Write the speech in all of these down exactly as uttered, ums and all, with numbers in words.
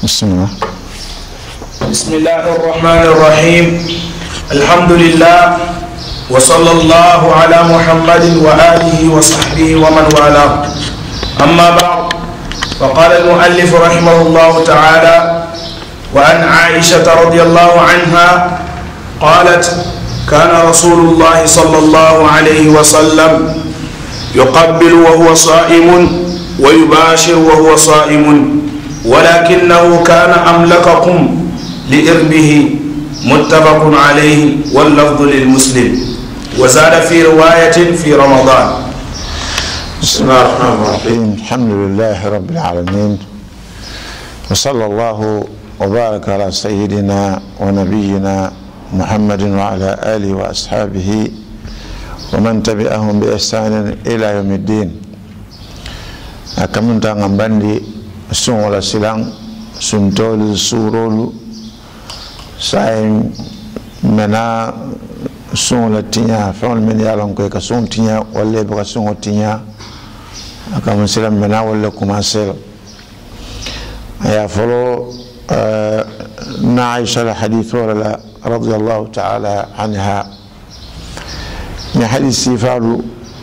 بسم الله. بسم الله الرحمن الرحيم. الحمد لله وصلى الله على محمد وآله وصحبه ومن والاه. أما بعد، فقال المؤلف رحمه الله تعالى: وعن عائشة رضي الله عنها قالت: كان رسول الله صلى الله عليه وسلم يقبل وهو صائم ويباشر وهو صائم، ولكنه كان أملككم لإربه. متفق عليه واللفظ للمسلم، وزاد في رواية في رمضان. بسم الله الرحمن الرحيم. الحمد لله رب العالمين، وصلى الله وبارك على سيدنا ونبينا محمد وعلى آله وأصحابه ومن تبعهم بإحسان إلى يوم الدين. Akamunta ngambandi sungola silang suntolu surolu sai mena sungola tinya fon men yalon ko ka sun tinya wala ba sun tinya akamun silam mena wala commencer ya folo na Aisha الحديث ولا رضي الله تعالى عنها ni hadisi falu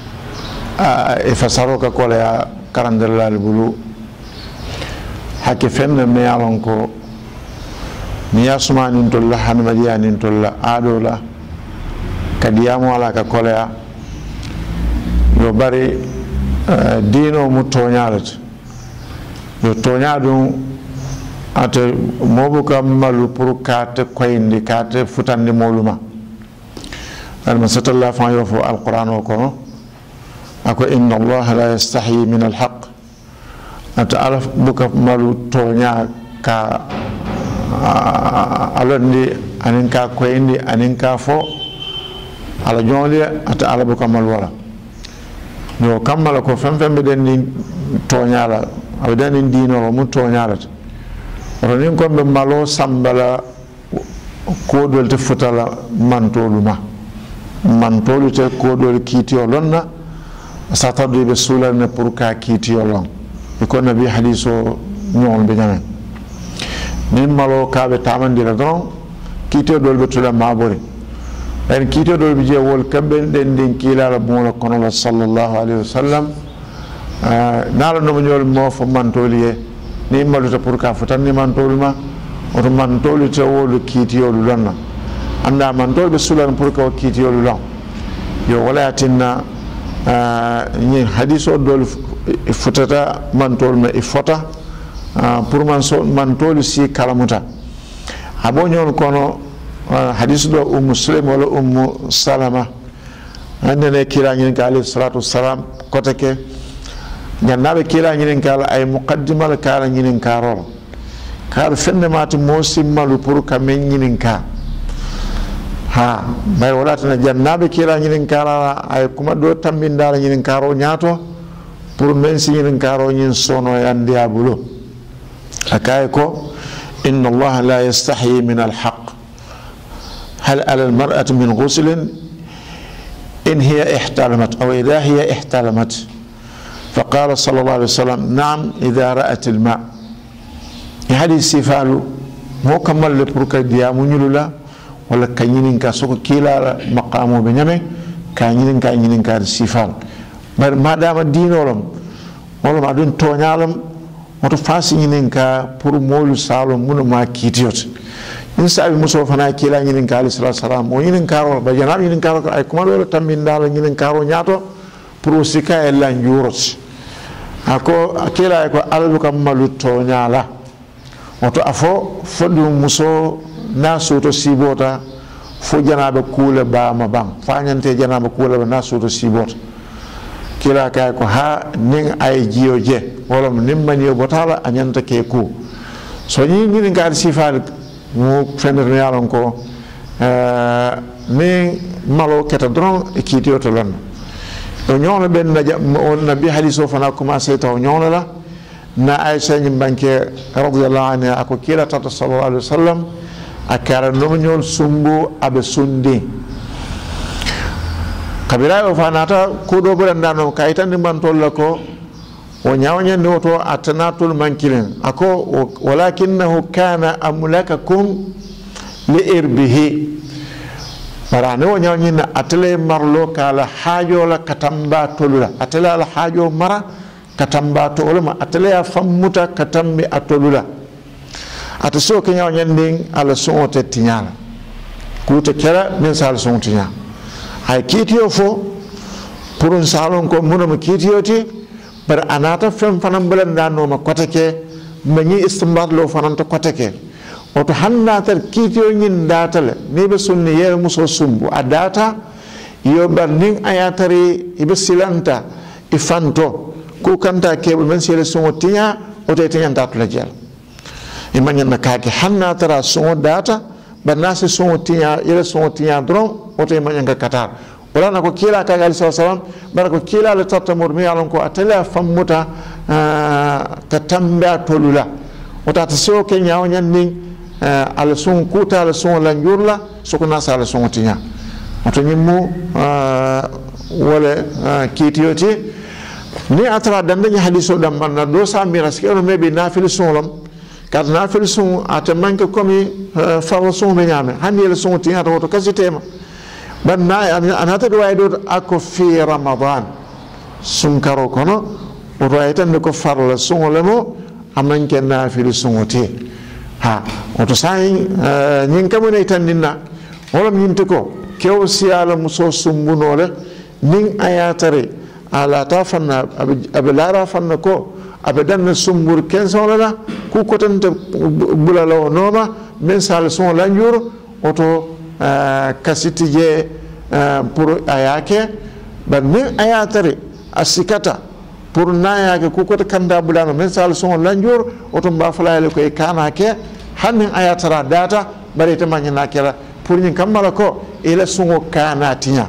ifasaroka kola ya karandalla albulu hake fenne me yalon ko mi yasuma nin tolla hanmadiya nin tolla adola kadiyamo ala ka kola yo bari dino mu toñalat yo toñadum ate mobu kam malu pour kate koyndi kate futandi moluma alma satalla fa yo fo alquran ko ako inna Allah la yastahi min alhaq ata alaf buka malu tonya ka alandi anin ka koyndi anin ka fo ala joli ata ala buka malu wala yo kamala ko fem fem be den ni tonya la awadan dino mu tonya la ronin ko be malo sambala ko dol te futala mantoluma mantolu te ko dol kiti o lonna satadu be sulane pour ka kiti o lon ko nabi hadiso ñol be ñame ni malo ka be tamandira don kiti dol be tula mabore en kiti dol be je wol kambe den den kila la bon la kono sallallahu alaihi wasallam nala no ñol mo fo mantoliye ni malo ta pour ka futan ni mantoluma o mantolu te wol kiti o lonna anda mantol be sulane pour ka kiti o lon yo wala tinna ni hadiso dol futata mantol me ifota pour man so mantol si kalamuta abo nyon kono hadiso do um muslim wala um salama andene kila nyin ka alayhi salatu wassalam kotake gannabe kila nyin ka ay muqaddimal kala nyin ka rol kala fenne mati mosim malu pour ka men nyin ka ha bay wala tan jannabe kila nyin kala ay kuma do tambindala nyin karo nyato pour men si nyin karo nyin sono yandi abulo akay ko inna Allah la yastahi min alhaq hal ala almar'ati min ghusl in hiya ihtalamat aw idha hiya ihtalamat فقال صلى الله عليه وسلم نعم إذا رأت الماء هذه السفال مو كمل لبرك ديامو نيلولا wala kanyinin ka soko kila maqamu be nyame kanyinin ka nyinin ka sifal bar madama dinolom wala ma dun toñalam moto fasi nyinin ka pour molu salom mun ma kitiyot in sabi muso fana kila nyinin ka alayhi salam o nyinin ka ro ba janab nyinin ka ay kuma wala tambin dal nyinin ka ro nyato pour sika e lan jurot ako akila ko albu kam malu toñala moto afo fodu muso nasuto sibota fo janabe kula ba ma bang fañante janabe kula ba nasuto sibota kila kay ko ha ning ay jiyoje wala nim mani botala anyanta ke ku so ni ni ngal sifal mo fender yalon ko euh ni malo keta dron e kitiyo to lon do ñono ben on nabi hadiso fana commencé taw ñono la na Aisha ñim banke radiyallahu anha ako kila tata sallallahu alaihi wasallam akara nomuñol sumbu abe sundi kabira o fanata ko do buranda no kaytande man tolla ko wo ñawñande woto atanatul mankilen ako walakinahu kana amlakakum li irbihi bara ne wo ñawñinna atele marlo kala haajola katamba tolula atele ala haajo mara katamba toluma atele ya fammuta katambi atolula ata so ke ñawñandin ala songote tiñala kuta kera min sal son tiña hay kitiyo fo pour un salon ko munama kitiyoti bar anata fem fanam belanda no ma kotake mani istimbar lo fananta kotake oto hannatar kitiyo nyin datale ni be sunni yere muso sumbu a data yo bar nin ayatari ibe silanta ifanto ku kanta kebe men sele songo tinya oto tinya datula jel imanya na kake hannatara songo data bar nasi songo tinya yere songo tinya dron oto imanya ga katar wala na ko kila ka gali sallallahu bar ko kila le tatta murmi alon ko atala famuta ka tamba tolula wata ta so ke nyaaw nyanni ala sun kuta ala sun lan jurla so ko nasa ala sun tinya ato nyimmo wala kitiyoti ni atra danda nya hadiso dam man do sa miras ke no mebe nafil sunlam kad nafil sun ata manke komi fa sun be nyame handi ala sun tinya to kasitema banna anata do way do ako fi ramadan sun karo kono o waytan ko farla sungolemo amanke nafil sungote ha oto sai nyin kamone tan ninna holam yinte ko kew siala muso sumbunole nin ayatare ala ta fanna abelara fanna ko abedan sumbur kensonala ku kotante bulalo noma men sal son lanjur oto kasiti je pour ayake ban min ayatare asikata pour nayake ku kota kanda bulano men sal son lanjur oto mba falaale ko e kana ke hannin ayatara data bare ta manyana kera pour nyin kamala ko ila sungo kana tinya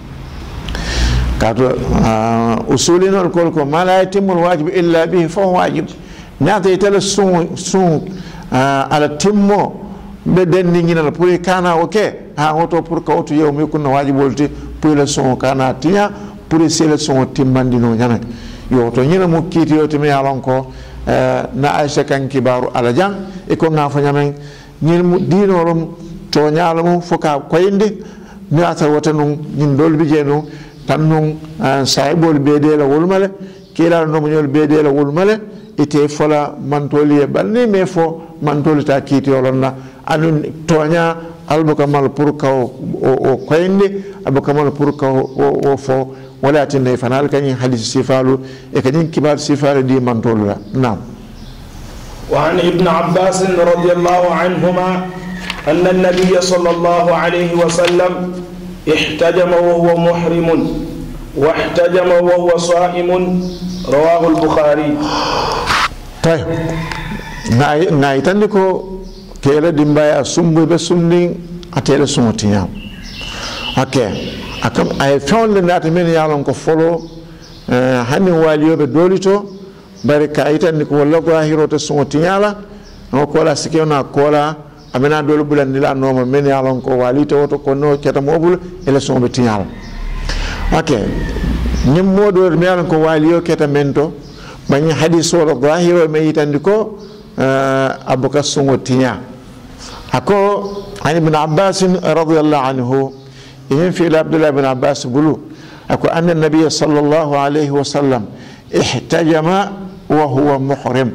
kato usulina ko ko mala yatimul wajib illa bihi fa wajib nata itala sun sun ala timmo be denni ngina pour kana oke ha auto pour ka auto yow mi kunna wajibolti pour la sun kana tinya pour sele sun timmandino nyana yo to nyina mo kiti yo timi alon ko na aisha kan kibaru ala jang e ko nga fa nyamen nyil mu dinorum to nyalamu foka koyinde ni atar wata nun nyin dolbi jenu tan nun saibol bede la wolmale kila no mo nyol bede la wolmale ite fola mantoli e balni me fo mantoli ta kiti olonna anun tonya albuka mal pour ka o koyinde abuka mal pour ka o fo ولا تني فنال كان حديث سيفالو كان كبار سيفال دي منطول نعم. وعن ابن عباس رضي الله عنهما أن النبي صلى الله عليه وسلم احتجم وهو محرم واحتجم وهو صائم رواه البخاري. طيب ناي ناي تندكو كيلا دمبايا سمبو بسمنين أتيلا سموتيا. اوكي akam ay fewle nata men yalon ko folo hanni waliyobe dolito bari ka itani ko walla ko hiroto sonti yala no ko la sikena ko la amena dolu bulan dila no men yalon ko walito woto ko no keta mobul ele sombe tinyal okay nim modo me yalon ko waliyo keta mento bani hadiso ro zahiro me itandi ko abuka songo tinya ako ani ibn abbas radiyallahu anhu إن في عبد الله بن عباس بلو أكو أن النبي صلى الله عليه وسلم احتجم وهو محرم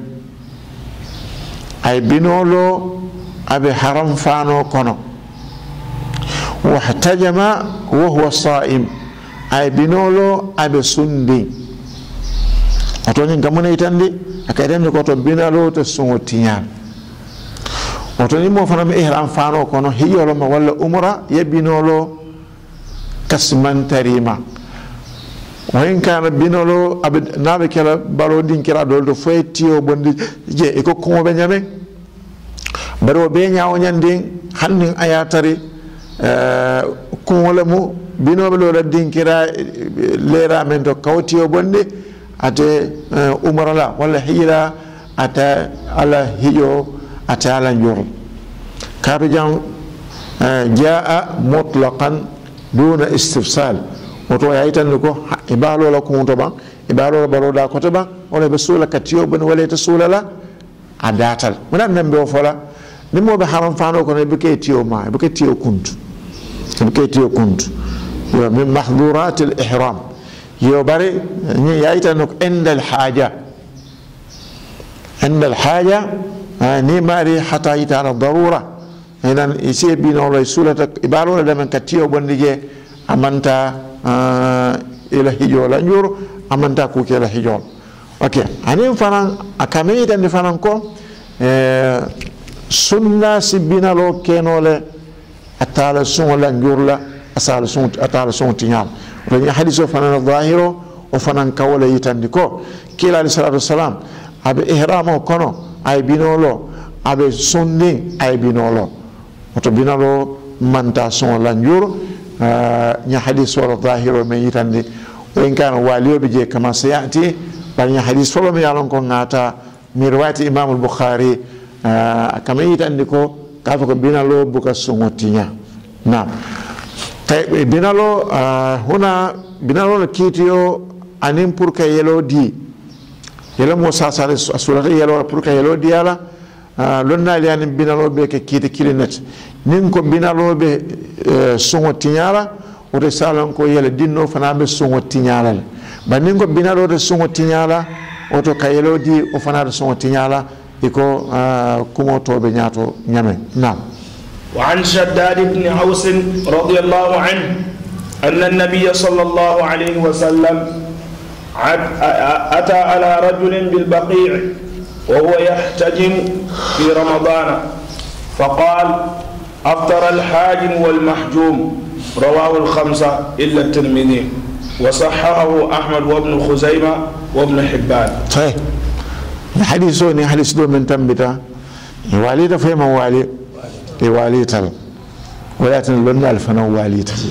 أي بنولو أبي حرم فانو كنو واحتجم وهو صائم أي بنولو أبي سندي أتوني كمونه يتندي أكيدن كتو بنولو تسونو تيان أتوني مو فنم إحرام فانو كنو هي لما ولا أمرا يبنولو kasman tarima wayin kana binolo abid nabe kala balo din kira doldo foy tiyo bondi je e ko ko be nyame baro be nyaawo nyandin hannin ayatari euh ko wala mu binobe lo la din kira lera men to kawtiyo bondi ate umara la wala hira ata ala hiyo ata ala njoro kabe jam jaa mutlaqan دون استفسال وتو يايتان نكو إبالو لا كونتو با إبالو لا بارو دا كوتو با wala be sula katiyo ben wala ta sula la adatal munan nan be fola ni mo be haram fano ko ne be ke tiyo ma be ke tiyo kuntu be ke tiyo kuntu yo min mahdurat al ihram yo bari ni yaita nok inda al haja inda al haja ni mari hatta ita al darura idan isi bino la sulata ibalo la man katiyo bondige amanta ila hijola njur amanta ku ke la hijol okay anin fanan akame tan fanan ko eh sunna sibina lo kenole atala sun la njurla asal sun atala sun tinyam wani hadiso fanan zahiro o fanan kawala yitandiko kila alayhi salatu wassalam abe ihramo kono ay binolo abe sunni ay binolo oto binalo manta sun la njur nya hadiso zahiro me yitandi وإن كان واليو بيجي كما سيأتي بل حديث فلو ميالون كون ناتا ميروات إمام البخاري كما يتندكو كافو بينا لو بوكا سموتينيا نعم طيب بينا لو هنا بينا لو كيتيو أنيم بوركا يلو دي يلو موسى سالي سورة يلو بوركا يلو دي على لنا لأن بينا لو بيكا كيتي كيلينت نينكو بينا لو بي سموتينيا o risalan ko yele dinno fana be songo tinyala banin ko binalo de songo tinyala o to kayelo di o fana de songo tinyala iko kumo to be nyato nyame na wa an shaddad ibn aus radiyallahu anhu anna an-nabiy sallallahu alayhi wa sallam ata ala rajul bil baqi' wa huwa yahtajim fi ramadan فقال أفطر الحاجم والمحجوم رواه الخمسة إلا الترمذي وصححه أحمد وابن خزيمة وابن حبان. طيب الحديث هو حديث دون من تنبتا والد فيما والي والي تل ولكن لنا الفنا والي تل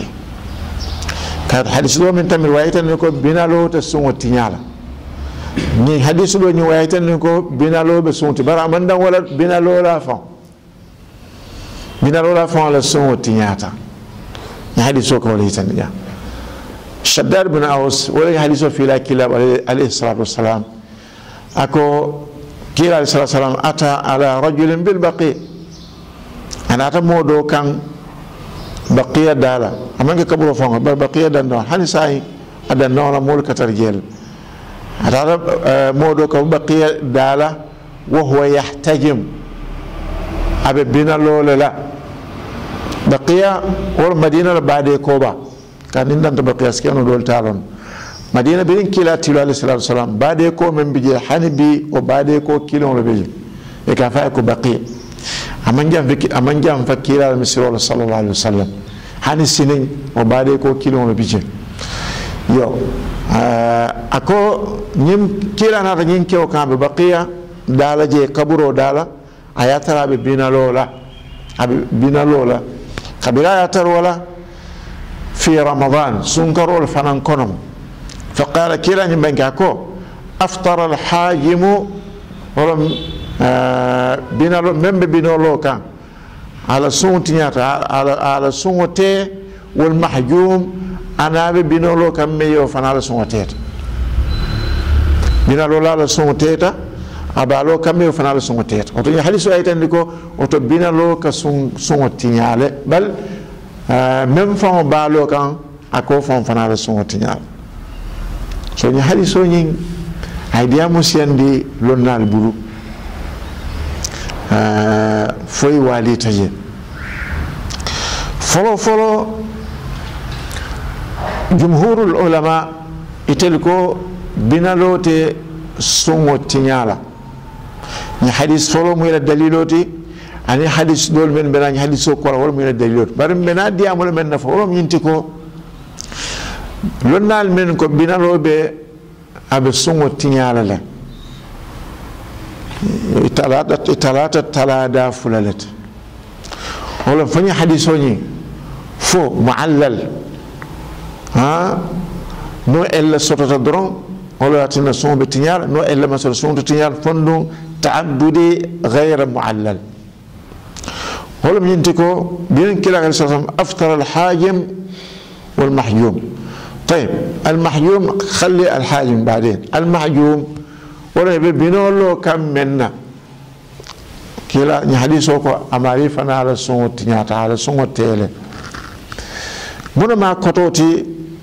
كان حديث دون من تنبتا والي تل نكو بنالو تسون تنيالا ni حديث دون والي تل نكو بنالو بسون تبارا من دون ولا بنالو لا فان بنالو لا فان لسون تنياتا حديثه كولي تنجا شداد بن أوس ولا حديثه في لا كلاب عليه الصلاة والسلام أكو كلا عليه الصلاة والسلام أتى على رجل بالبقيع أنا أتى مودو كان بقية دالا أمانك كبروا فوق بقية دالا هل ساي هذا نوع مول كترجل أتى مودو كان بقية دالا وهو يحتجم أبي بنا لولا لا بقية ور مدينة بعد كوبا كان عندنا بقية سكانو دول تالون مدينة بين كيلا تلو عليه الصلاة والسلام بعد كو من بيجي حنبي وبعد كو كيلو بيجي يكافئ كو بقية أمان جام فك أمان جام فكيلا المسير صلى الله عليه وسلم حني سنين وبعد كو كيلو بيجي يو أكو نيم كيلا نار نيم كيو كان بقية دالا جي كبرو دالا أياتها ببينا لولا بينا لولا قبلا يترولا في رمضان سنكروا الفنان كنم فقال كلا نبنكاكو أفطر الحاجم ولم آه بنالو من بنالو كان على سنتيات على على سنتي والمحجوم أنا بنالو كان ميو فن على سنتيات بنالو على سنتيات abalo kamé fana la songo tet oto ni hadisu aytan liko oto binalo ka son songo tinyale bal même fa balo kan ako fon fana la songo tinyale so ni hadisu ni aidia musiandi lonnal buru euh foi wali taje folo folo jumhurul ulama iteliko binalo te songo tinyala ni hadis folo mu ila daliloti ani hadis dol men bena ni hadiso ko wala mu ila daliloti bar bena di amul men na folo minti ko lonnal men ko binalo be abe songo tinyala la italata italata talada fulalat wala fani hadiso ni fo muallal ha no ella sotota dron wala tina songo tinyala no ella masal songo tinyala fondo تعددي غير معلل ولم ينتكو بين كلا أفطر الحاجم والمحجوم طيب المحجوم خلي الحاجم بعدين المحجوم wala be binolo kam menna kila ni hadiso ko amari fana ala sungo tinyata ala sungo tele muna ma kototi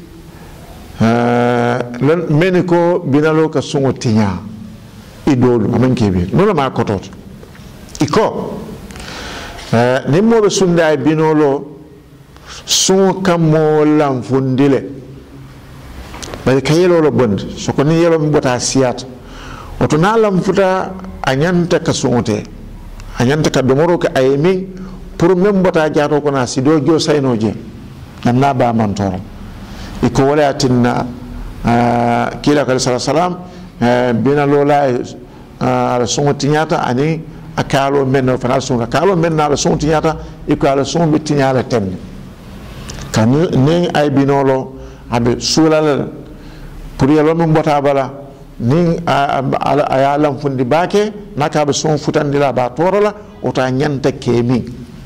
uh, meniko binalo ka sungo tinya idolu amanke bi muna ma kototi iko uh, nimmo be sunda e binolo sungo kamo lamfundile bari kayelo lo bond so ko ni yelo mbota siyata oto na lamfuta anyanta ka sungote anyanta ka domoro ka ayemi pour même bota jaato ko na sido jo saynoje nan na ba man toro iko wala tinna kila kala sallam bina lola ala sungoti nyata ani akalo men fa sunga kalo men na ala sungoti nyata iko ala sungbi tinyala tem kan ni ay binolo abe sulala pour yelo mo bota bala nin aya lam fundi bake naka be son futandila ba torola o ta nyanta kemi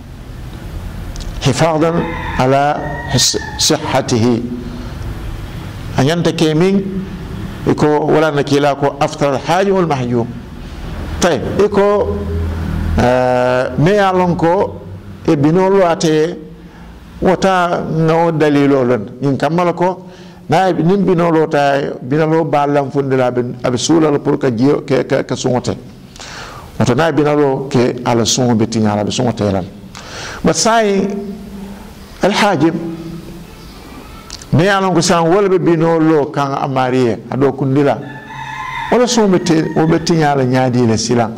hifadan ala sihhatihi anyanta kemi iko wala nakila ko aftar al haji wal mahjum tay iko me alon ko e binolo ate wata no dalilo lon nin kamala ko na nim binolo ta binolo balam fundela ben ab sulal pour ka jio ke ka songote oto na binolo ke ala songo betinya ala songote lan ba sai al hajib me alon ko san wala be binolo kan amariye ado kundila wala songo beti o betinya ala nyaadi le sila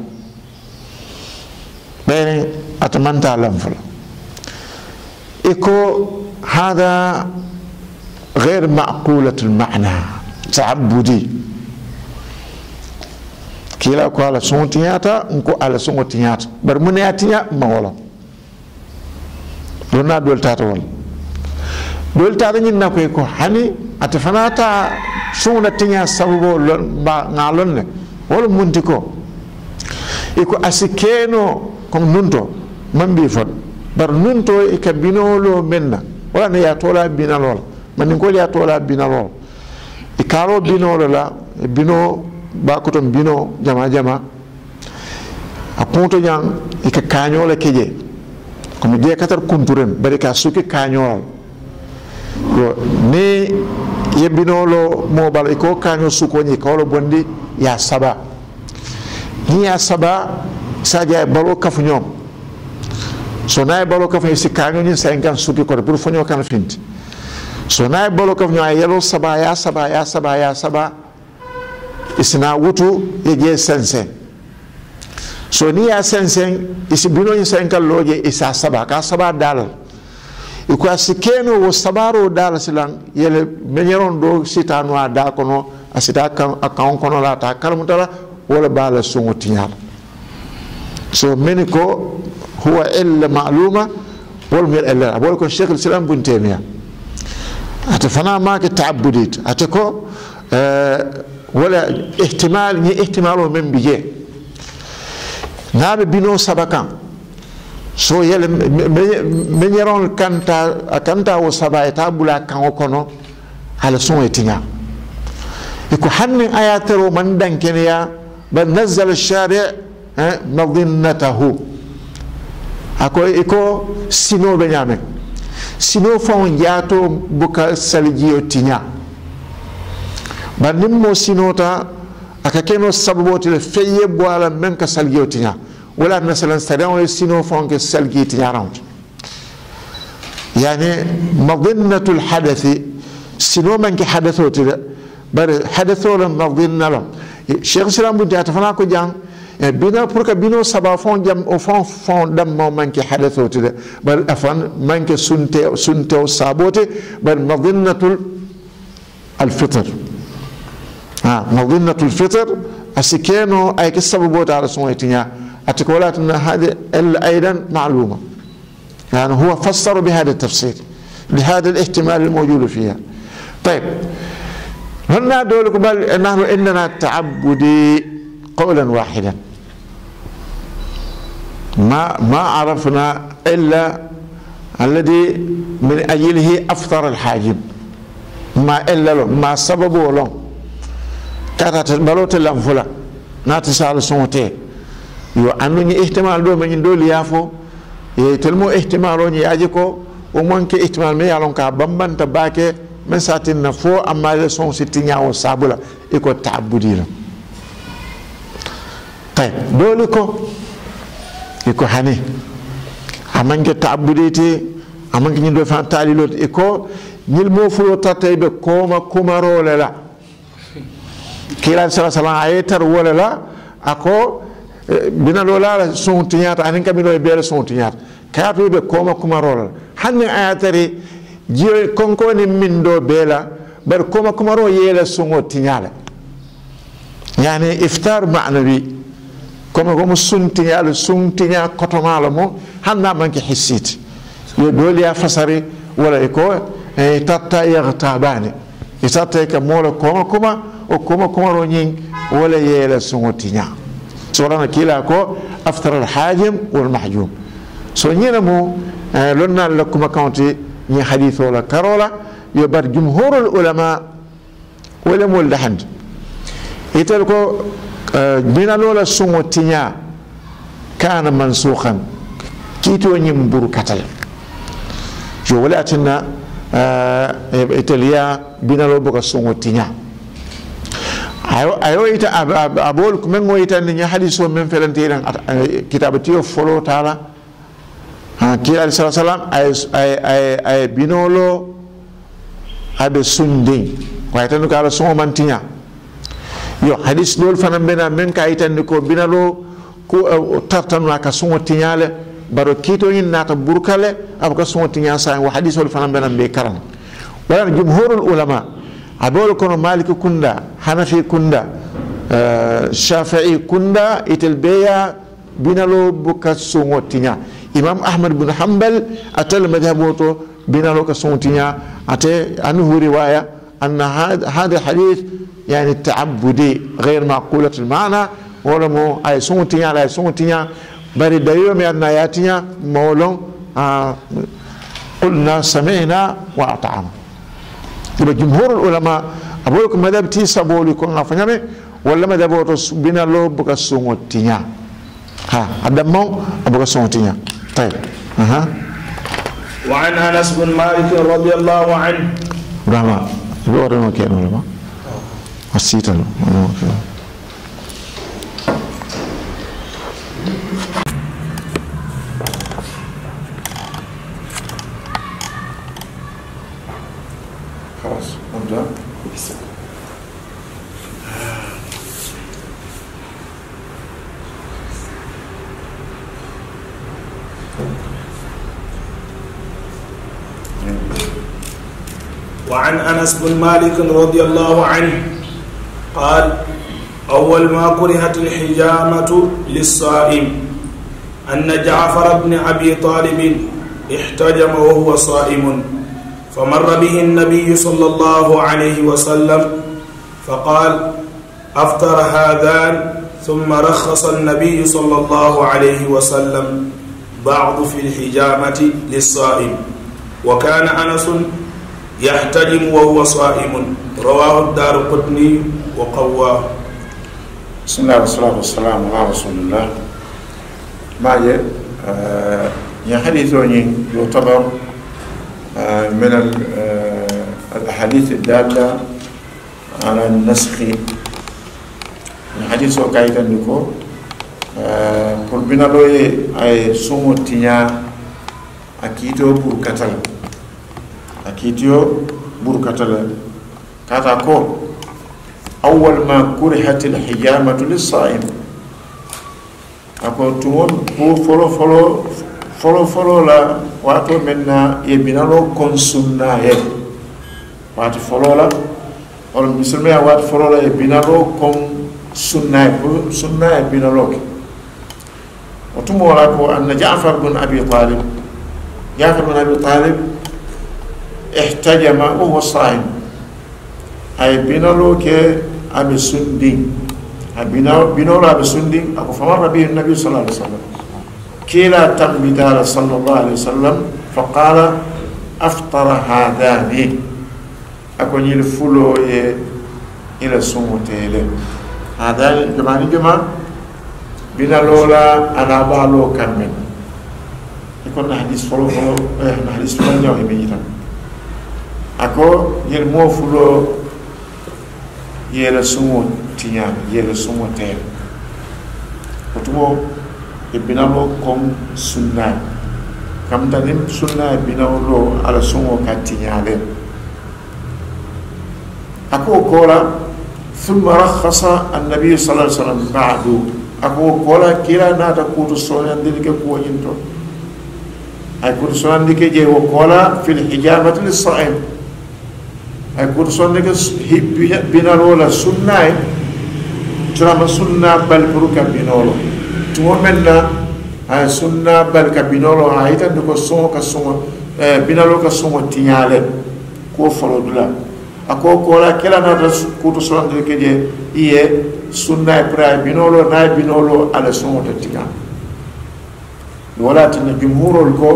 bene atamanta lam fala iko hada غير معقولة المعنى تعبدي كلا كو على سونتياتا نكو على سونتياتا برمنياتيا ما ولا دونا دول تاتا ولا دول تاتا ني نكو كو هاني اتفناتا سونتيا سببو با نالون ne wala muntiko iko asikeno kom nunto mambi fot bar nunto e kabinolo menna wala ne ya tola binalol man ngol ya tola binalo e karo binolo la e bino ba ko ton bino jama jama a ponto jang e ka kañola keje ko mi de katar kunturen bari ka suki kañol yo ne ye binolo mo bal e ko kaño suko ni ko lo bondi ya saba ni ya saba sa ja balo kafu ñom so nay balo kafu si kaño ni cinquante suki ko pour fonyo kan finti so na bolo ko nyaa yelo saba ya saba ya saba ya saba isina wutu ye je sensen so ni ya sensen isi bino ni senkal loje isa saba ka saba dal iko asikeno wo sabaro dal silan yele menyeron do sitanu ada kono asita kan akon kono la ta kalmutala wala bala sungu tinyal so meniko huwa illa ma'luma wal mir illa abol ko sheikh al-islam bun taymiya atafana ma ka ta'abbudit atako wala ihtimal ni ihtimalu min bije nabe bino sabakan so yele menyeron kanta kanta o sabayta bula kan okono ala son etinya iko hanni ayatero man dankeniya ban nazzal ash-shari' madhinnatahu ako iko sino benyame sino fon jato buka salgiyo tinya banim mo sinota aka keno saboti le feye boala men ka salgiyo tinya wala masalan sadan sino fon ke salgi tinya round yani madinnatul hadathi sino man ke hadatho tira bar hadatho la madinna la cheikh islam bu jata fana ko jang bina pour que bino saba fon jam au fond fond dam mo manke hadatho tide bal afan manke sunte sunte sabote bal madinnatul الفطر ها مظنة الفطر أسكينو أي كسببوت على سويتنا أتقولات أن هذه أيضا معلومة يعني هو فسر بهذا التفسير لهذا الاحتمال الموجود فيها. طيب هنا دولك بل نحن إننا تعبدي قولا واحدا ما ما عرفنا إلا الذي من أجله أفطر الحاجب ما إلا له ما سببه له كانت بلوت الأنفلة naati sala sonte yo andu ni ihtimal do men do liyafo e telmo ihtimal o ni aji ko o manke ihtimal me yalon ka bambanta baake men satin na fo amma le son sitinya o sabula e ko ta'budila tay dole ko e ko hani amanke ta'budite amanke ni do fa talilot e ko ñil mo fulo tataybe koma kumaro lela kila sallallahu alaihi wasallam ayatar wala la ako bina lola son tinyata anin kamilo e bele son tinyata kayato be koma kumaro hanne ayatari jiyo konko ni mindo bela bar koma kumaro yela songo tinyala yani iftar ma'nawi koma gomo sun tinyala sun tinya kotomala mo hanna manki hissit yo dole ya fasari wala eko e tatta yaghtabani isatta ka mola koma kuma o koma kuma ro nyin wala yela songo tinya sorana kila ko aftar al hajim wal mahjum so nyina mo lonna lakum kaunti ni hadithu la karola yo bar jumhur al ulama wala mol dahand itel ko bina lola songo tinya kana mansukhan kito nyim buru katal jo wala atina italia bina lo boka songo tinya ayo ayo ita abol kumen ngo ita ni hadiso men felante dan kitabati yo folo tala ha kila sallallahu alaihi wasallam ay ay ay binolo abe sundi ko ita no kala songo man tinya yo hadis dol fanam bena men ka ita ni ko binalo ko tartanu ka songo tinyale baro kito yin nata burkale abka songo tinya sa wa hadis dol fanam bena be karam wala jumhurul ulama abol kono maliki kunda hanafi kunda uh, shafi'i kunda itel beya binalo buka songo tinya imam ahmad bin hanbal atal madhhaboto binalo ka songo tinya ate anhu riwaya anna hada hadith yani ta'abbudi غير معقولة المعنى ولا مو اي songo tinya la songo tinya bari dayo me anna yatinya mawlon uh, qulna sami'na wa ata'na iba jumhurul ulama abol ko madhab ti saboli ko ngafanyame wala madhab to bina lo buka songo tinya ha adamo abuka songo tinya tay aha wa an anas bin malik radiyallahu anhu brahma lo reno ke no ma asita no وعن أنس بن مالك رضي الله عنه قال أول ما كرهت الحجامة للصائم أن جعفر بن أبي طالب احتجم وهو صائم فمر به النبي صلى الله عليه وسلم فقال أفطر هذان ثم رخص النبي صلى الله عليه وسلم بعض في الحجامة للصائم وكان أنس يحتجم وهو صائم رواه الدارقطني وقواه. بسم الله والصلاة والسلام على رسول الله. ما ي حديث يعتبر من الأحاديث الدالة على النسخ. الحديث وكايتا نكو كل بنا لوي أي سومو تيا أكيدو بوركتل أكيدو بوركتل كاتا كو أول ما كرهت الحجامة للصائم أكو تمون فولو فولو فولو فولو لا واتو منا يبنالو كونسونا يه واتو فولو لا ولم يسمى واتو فولو لا يبنالو كون سنة سنة يبنالو وتمو لكو أن جعفر بن أبي طالب جعفر بن أبي طالب احتجم وهو صائم أي بنالو كي أبي سندين بنالو بنالو أبي سندين أكو فمر به النبي صلى الله عليه وسلم كلا تنبدال صلى الله عليه وسلم فقال أفطر هذان أكو يلفلو إلى سموتيل هذا جمعني جمع بنا لولا أنا بالو كمل يكون حديث فلو فلو إيه حديث فلو نيو يميتا أكو يلمو فلو يلسمو تيان يلسمو تير وتمو يبنا لو كم سنة كم تنم سنة بنا لو على سمو كتيان أكو كولا ثم رخص النبي صلى الله عليه وسلم بعد أكو كولا كلا ناتا كوتو سونان ديك كو ينتو أي كوتو سونان ديك جي وكولا في الحجامة للصائم أي كوتو سونان ديك بنا لولا سنة ترى سنة بل بروكا بنولو تومنا أي سنة بل كبنولو هايتا دكو سون كسون بنولو كسون تيالي كو فلو دلا ako kola kela na kutu solan de keje iye sunna pra binolo na binolo ala sunno tika wala tan jumhurul ko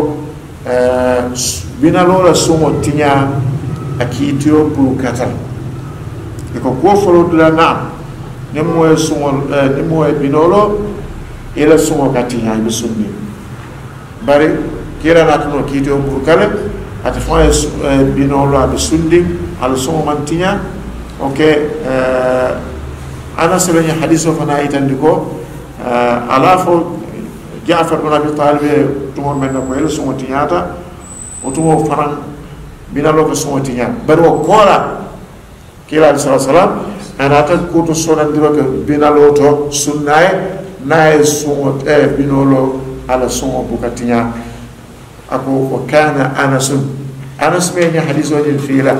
binalo la sunno tinya akitio bu kata ko ko folo dula na ne moy sunno ne moy binolo ila sunno katinya bi sunni bari kira na tuno kitio bu kala ati fa binolo abi sunni على سوم منتيا اوكي آه انا سلني حديثه فنا يتندكو آه علافو جعفر بن ابي طالب تمر من كويل سوم تياتا وتمو فران بنا لوك سوم تيا برو كولا كلا صلى الله عليه وسلم انا تكوتو سونان ديروك بنا لوتو سناي ناي سوم اي بنولو على سوم بوكاتيا اكو وكان انس انس من حديثه الفيله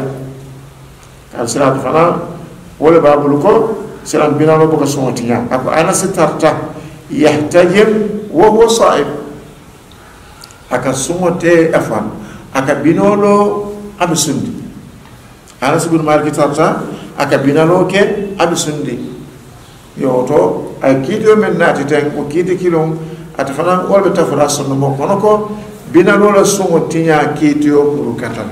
السلام فلا ولا بابلوكو سلام بنا لو بك سوتيا اكو انا سترتا يحتجم وهو صائم اكا سوتي افان اكا بينولو ابسندي انا سبن مالك ترتا اكا بينولو كي ابسندي يوتو اكيدو من ناتي تن وكيدي كيلوم اتفنا ولا بتفرا سنمو كونكو بينولو لا سوتيا كيتيو بروكاتال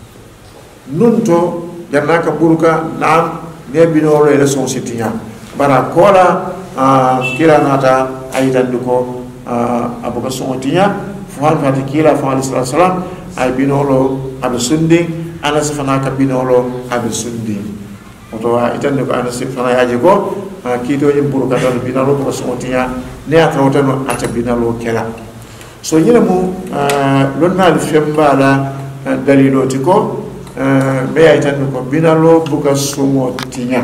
نونتو janna ka buruka naam ne binoro ele son sitinya bara kola kila nata aitan duko abuka son tinya fa'al fati kila fa'al sallallahu ay binoro abu sundi anas fana ka binoro abu sundi oto aitan duko anas fana yaje ko kito yim buruka dal binoro ko son tinya ne atawta no ata binoro kela so yele mu lonna al fembala dalilo tiko me ay tan ko binalo buka sumo tinya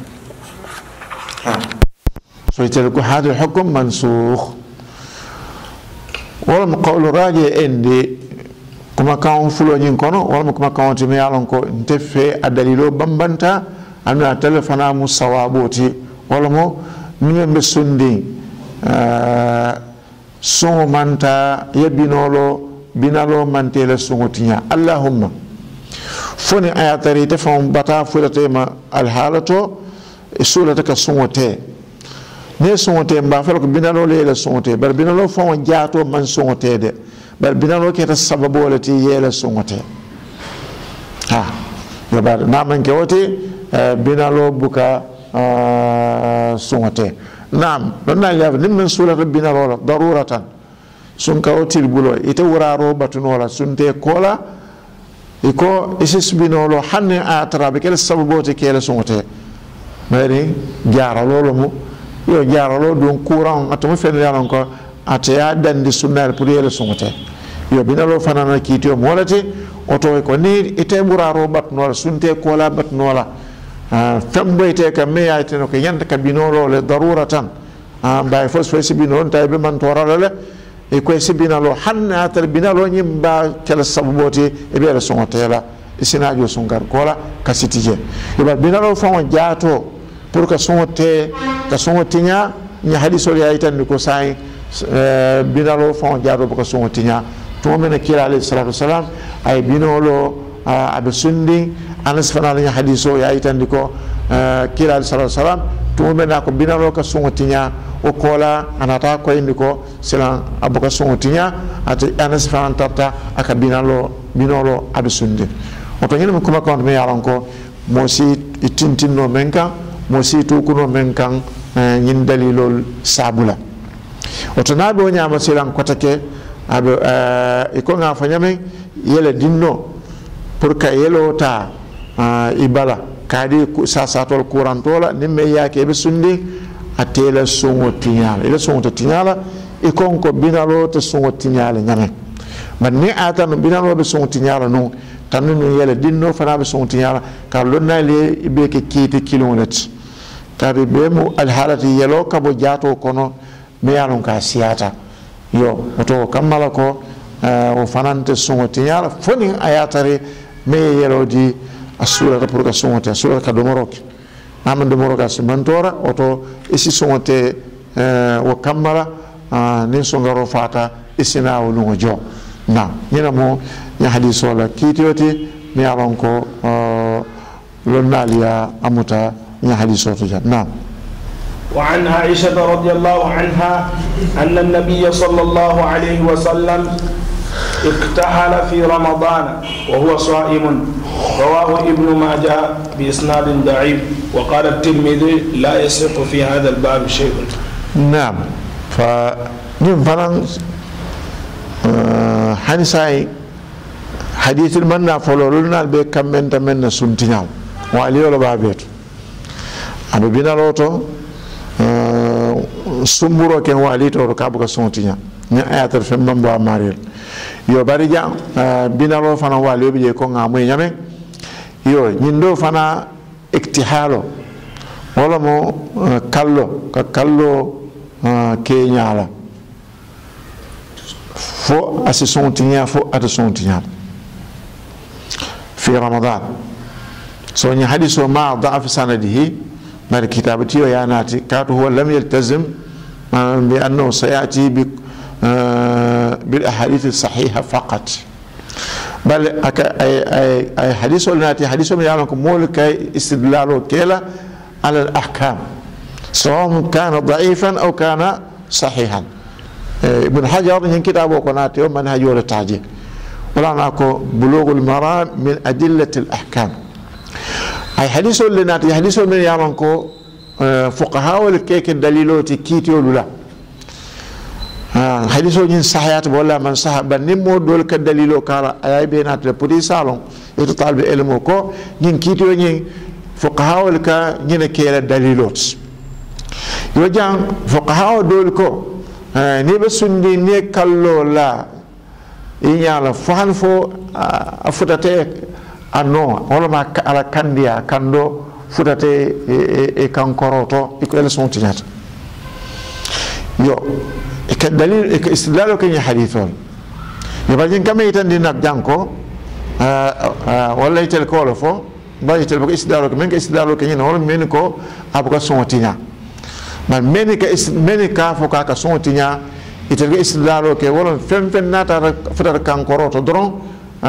ha so itel ko hadu hukum mansukh wala maqawlu raji indi kuma kan fulo nyin kono wala kuma kan ti me yalon ko ntefe adalilo bambanta anna telefona musawaboti wala mo nimbe sundi sumo manta yebinolo binalo mantele sumo tinya allahumma foni ayatari te fon bata fulate ma alhalato sulata ka songote ne songote mba fel ko binalo le songote bar binalo fon jaato man songote de bar binalo ke ta sababu lati yele songote ha yo bar na man ke wote binalo buka songote nam don na ya nim men sulata binalo daruratan sun ka otil bulo ite wuraro batunola sunte kola iko isis binolo hanne atara be kele sababote kele songote mari jaaralo lo mu yo jaaralo don courant atamo fen yaron ko ataya dandi sunnal pour yele songote yo binalo fanana kitio molati oto ko ni ite buraro batnola sunte kola batnola tambayte ka meyate no ko yanta ka binolo le daruratan bay fos fos binolo taybe man torale e ko sibinalo hanna tar binalo nyimba kala saboti e be la sonotela isinajo sungar kola kasitije e ba binalo fon jaato pour que sonte ka sonotinya nya hadiso ya itan ko sai binalo fon jaato pour que sonotinya to mena kila alayhi salatu wasalam ay binolo abe sundi anas fanala nya hadiso ya itan ko kila alayhi salatu wasalam to mena ko binalo ka sonotinya o kola anata ko indi ko sila abuka songotinya ati anas fan tarta aka binalo binolo abisunde o to nyina kuma ko me yaron ko mo si itintinno menka mo si to kuno menkan ñin dalilol sabula oto naɓe o ñama silan kotake aɓe e ko ga fo ñamen yele dinno pour que yelo ta i bala kadi sasatol courantola nin me yake ɓe sundi a tela suŋo tiñala ila suŋo to tiñala i kon ko binalo te suŋo tiñala ñamen man ni ata no binalo ɓe suŋo tiñala nun tanni nun yele dinno fana ɓe suŋo tiñala kar lonnali i ɓe ke kiiti kilonet kadi ɓe mo alhaalati yelo kabo jaato kono mi yalon ka siyata yo oto kammala ko o fanante suŋo tiñala foni a yatare me yelodi a suurata pour que suŋote a suurata ka domoroke naman domoroke si mantora oto isi suŋote wo kammala nin songaro fata isina wo luŋo jo na ñina mo ña hadiso la kiitiyoti mi yalon ko lonnaliya amuta ña hadiso to jan na وعن عائشة رضي الله عنها أن النبي صلى الله عليه وسلم اكتحل في رمضان وهو صائم رواه ابن ماجه بإسناد ضعيف وقال الترمذي لا يصح في هذا الباب شيء. نعم فنم فرن حنساي حديث المنى فلولنا البيت كم من تمنى سنتيال وعلي ولا بابيت أبو بنا لوتو sumburo ken wali to ka buka sontinya ni ayatar fem mambo amaril yo bari jang binalo fana wali bi je ko ngamu nyame yo nyindo fana iktihalo wala mo kallo ka kallo ke nyala fo asi sontinya fo ata sontinya fi ramadan so ni hadiso ma da'af sanadihi مر كتابتي وياناتي كاتو هو لم يلتزم بأنه سيأتي بالأحاديث الصحيحة فقط بل أي أي أي حديث ولناتي حديث من يعلمكم مولك استدلاله كلا على الأحكام سواء كان ضعيفا أو كان صحيحا ابن حجر من كتابه قناتي ومنهج ولا تعجيل ولا ناكو بلوغ المرام من أدلة الأحكام أي حديث لناتي حديث من يامنكو فقهاء والكيك الدليلوتي كيتي ولا حديث من صحيات ولا من صح بنمو دول كدليلو كارا أي بينات لبودي سالون يتطالب علمه كو نين كيتي ونين فقهاء والكا نين كيلا دليلوت يوجان فقهاء دول كو نيبسون دي نيكالو لا إنيالا فان فو أفتاتي ano wala ma ala kandia kando futate e kankoroto e ko elson tiñata yo e ka dalil e ka istidlalo ke hadithon yo bajin kamé tan di nak janko wala itel ko lo fo ba itel ko istidlalo ke men ka istidlalo ke ni wala men ko abuka son tiña man men ka men ka fo ka ka son tiña itel ko istidlalo ke wala fem fem nata futate kankoroto dron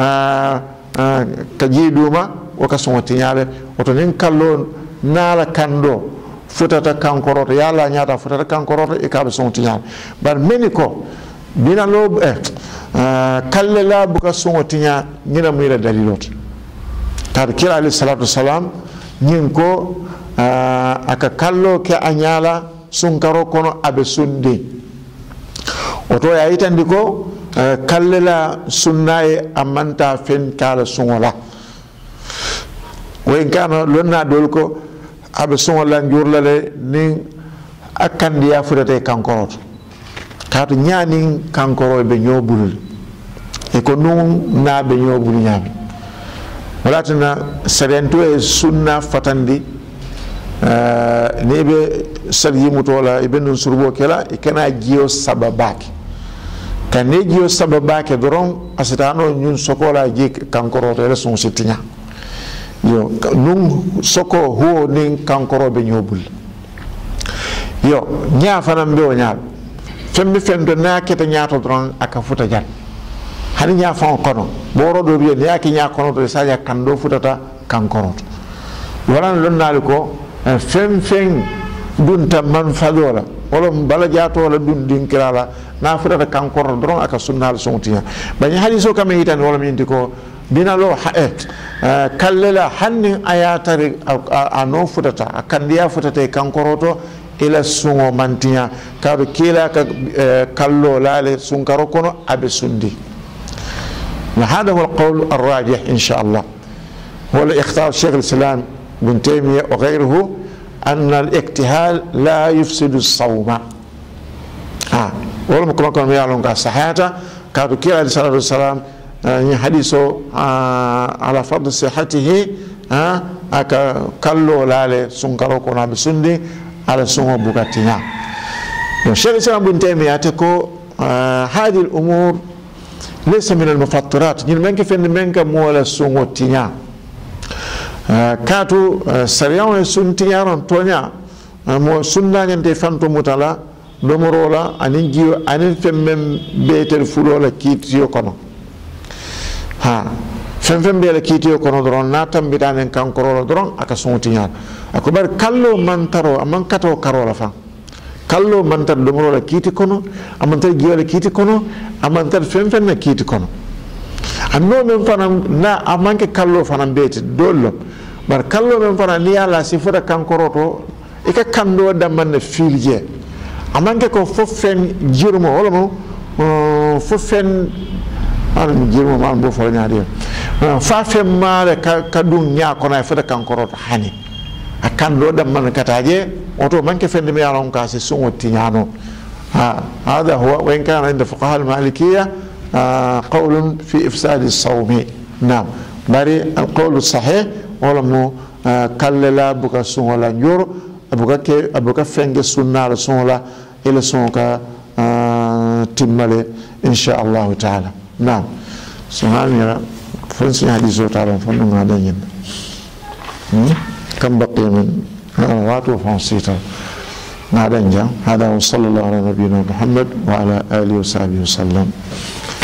ka jiiduma o ka songo tiñaale oto nin kallo naala kando futata kankoroto yalla ñaata futata kankoroto e kaɓe songo tiñaale bar meni ko bina lo eh, kalle la buka songo tiña ñina muyira daliloto kaata kila alayhi salatu wasalam ñin ko aka kallo ke a ñaala sunkaro kono aɓe sundi oto ya yitandi ko kalle la sunnaye amanta fen kala sungola way kana lonna dol ko abe sungola njurla le ni akandiya fudate kankoro kaatu ñaani kankoro be ñobul e ko nun na be ñobul ñaami walatana sedento e sunna fatandi ne be saryi mutola e benun surbo kela e kana jiyo sababaki kane jiyo sababake doron asitano ñun sokola ji kankoro to son sitinya yo nun soko ho nin kankoro be ñobul yo nya fanam be o nya fembe fendo na keta nyaato doron aka futa jan hani nya fa kono boro do biye nya ki nya kono to saja kando futata kankoro wala lonnal ko fem fem dunta man fadola wala bala jaato wala dun dinkirala na futata kankoro doron aka sunnal sontiya bani hadiso kam yitan wala min ko binalo haet kallela hanni ayatari ano futata akandiya futata kankoro to ila sungo mantiya kaado kila ka kallo lale sunkaro kono abe sundi. هذا هو القول الراجح إن شاء الله، هو اللي اختار شيخ الإسلام ابن تيمية وغيره، أن الاكتهال لا يفسد الصوم. آه ولم يكن كما يعلم كصحته كادو كير عليه الصلاة والسلام حديثه آه على فضل صحته آه أكا كلو لالي سنكرو كنا بسندي على سنو بوكاتنا. الشيخ الإسلام ابن تيمية تكو آه هذه الأمور ليس من المفطرات، يعني منك فين منك مولا سنو تينا آه كاتو آه سريان سنتيا رنتونيا آه مو سنة ينتي فانتو متلا domorola anin jiyo anin femmem beetel fulola kiitiyo kono ha fem fem beela kiitiyo kono doron na tambitanen kankorola doron aka sontiñaat ako bar kallo mantaro aman kato karola fan kallo mantar domorola kiiti kono amantar jiyola kiiti kono amantar fem fem na kiiti kono anno men fanam na amanke kallo fanam beete dollo bar kallo men fana ni ala sifura kankoroto ika kando damman na filje amanke ko fofen jirmo wala mo fofen an jirmo man bo fo nyaade fa fem male ka dum nya ko na fata kankoro hani akan do dam man kataje oto manke fende me yaron ka se sungo tinyano ha hada huwa wa in kana inda fuqaha al-malikiyya qawl fi ifsad as-sawm nam bari al-qawl as-sahih wala mo kallala buka sungo la njoro abuka ke abuka fenge sunna rasulullah ila sonka timmale insha Allah ta'ala. Naam subhanallah fansi hadithu ta'ala fannu ngadanyin kam baqiya min watu fansita ngadan jam hada wa sallallahu ala nabiyyina Muhammad wa ala alihi wa sahbihi wasallam.